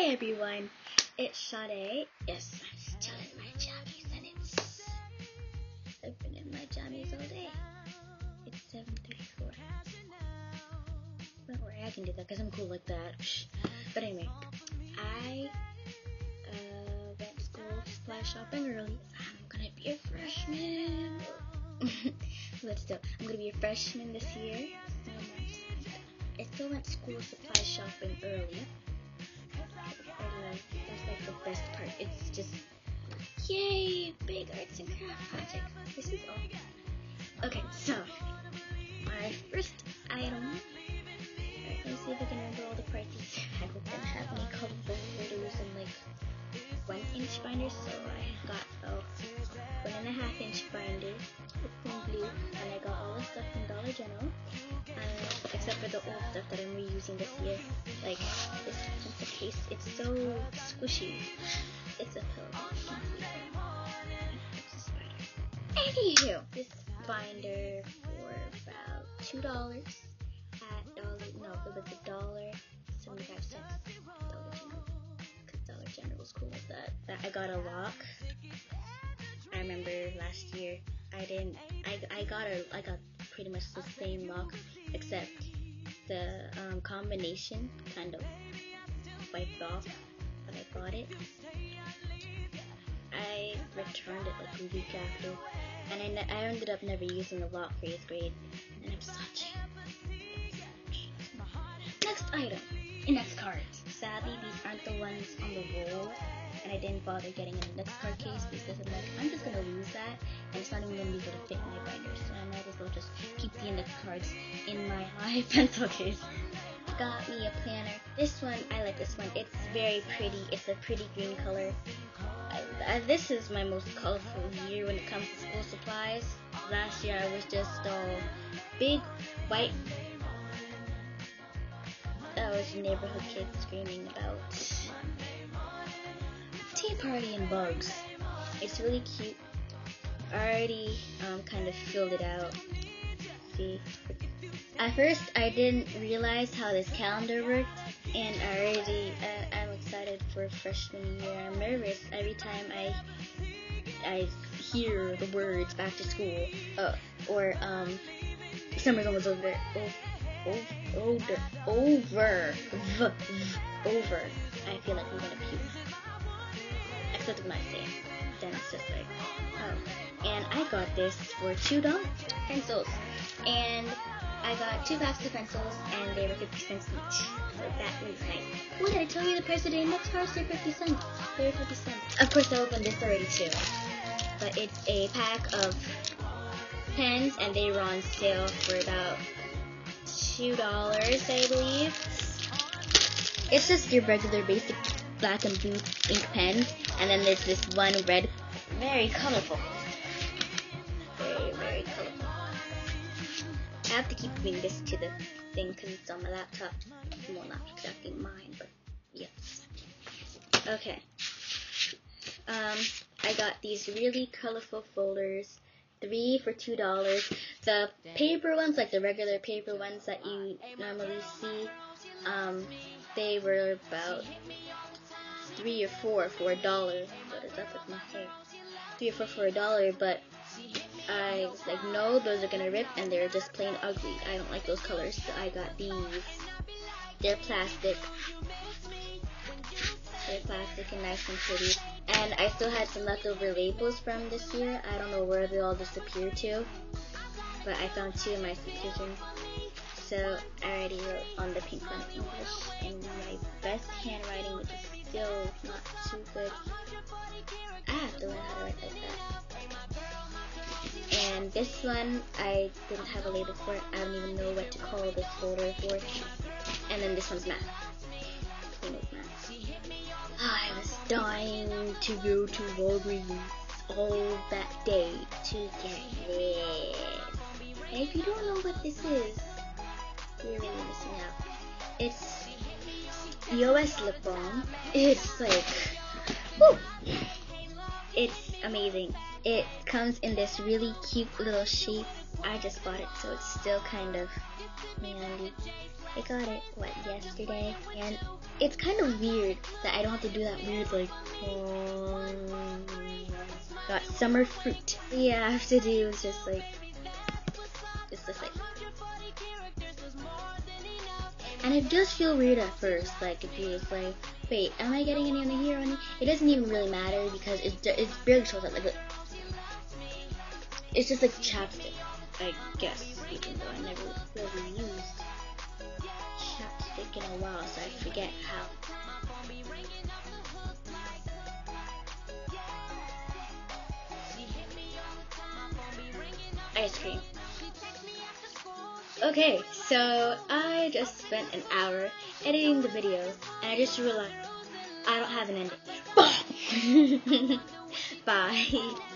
Hey everyone, it's Sade. Yes, I'm still in my jammies and I've been in my jammies all day. It's 7:34. Don't worry, I can do that because I'm cool like that. But anyway, I went to school supply shopping early. I'm gonna be a freshman. I'm gonna be a freshman this year. So I still went to school supply shopping early. That's like the best part. It's just, yay, big arts and craft project. This is all. Okay, so my first item. Let me see if I can remember all the prices. I didn't have any colorful photos and like 1-inch binders, so I got a 1.5-inch binder in blue, and I got all the stuff from Dollar General, except for the old stuff that I'm reusing this year. Like this pencil case, it's so squishy. It's a pill. It's a spider. Anywho, this binder for about $2 at it was $1.75. Dollar General, because Dollar General was cool with that. I got a lock. I remember last year I got pretty much the same lock, except the combination kind of wiped off when I got it. I returned it like a week after, and I ended up never using the lock for 8th grade, and I'm such. Next item, index cards. Sadly, these aren't the ones on the roll, and I didn't bother getting an index card case because I'm just gonna lose that, and it's not even gonna be able to fit in my binder, so I might as well just keep the index cards in my pencil case. Got me a planner. This one, I like this one. It's very pretty. It's a pretty green color. This is my most colorful year when it comes to school supplies. Last year I was just all big white. That was neighborhood kids screaming about tea party and bugs. It's really cute. I already kind of filled it out. See, at first I didn't realize how this calendar worked, and I'm excited for freshman year. I'm nervous every time I hear the words back to school or summer's almost over. Over. I feel like I'm gonna puke. Except when I say it, then it's just like, oh. And I got this for $2 pencils, and I got 2 packs of pencils, and they were 50 cents each. So that was nice. Oh, did I tell you the price of the index cards? They're 50 cents. They're 50 cents. Of course, I opened this already too. But it's a pack of pens, and they were on sale for about $2, I believe. It's just your regular basic black and blue ink pen, and then there's this one red, very colorful. Very, very colorful. I have to keep moving this to the thing because it's on my laptop. Well, not exactly mine, but yes. Okay. I got these really colorful folders. 3 for $2. The paper ones, like the regular paper ones that you normally see, they were about 3 or 4 for $1. What is up with my hair? 3 or 4 for $1, but I was like, no, those are gonna rip, and they're just plain ugly. I don't like those colors, so I got these. They're plastic. They're plastic and nice and pretty. And I still had some leftover labels from this year. I don't know where they all disappeared to, but I found 2 in my kitchen. So I already wrote on the pink one in English in my best handwriting, which is still not too good. I have to learn how to write like that. And this one, I didn't have a label for it. I don't even know what to call this folder for. And then this one's math. Plain old math. I was dying to go to Walgreens all that day to get it. And if you don't know what this is, you're really missing out. It's EOS lip balm. It's like, whew, it's amazing. It comes in this really cute little shape I just bought it, so it's still kind of handy. I got it, yesterday? And it's kind of weird that I don't have to do that weird, like, got summer fruit. Yeah, I have to do is just like, it's just like, and it does feel weird at first, like, if you're just like, wait, am I getting any on the here? It doesn't even really matter because it barely shows up, like, look. It's just like chapstick, I guess, even though I never really used chapstick in a while, so I forget how. Ice cream. Okay, so I just spent an hour editing the video, and I just realized I don't have an ending. Bye.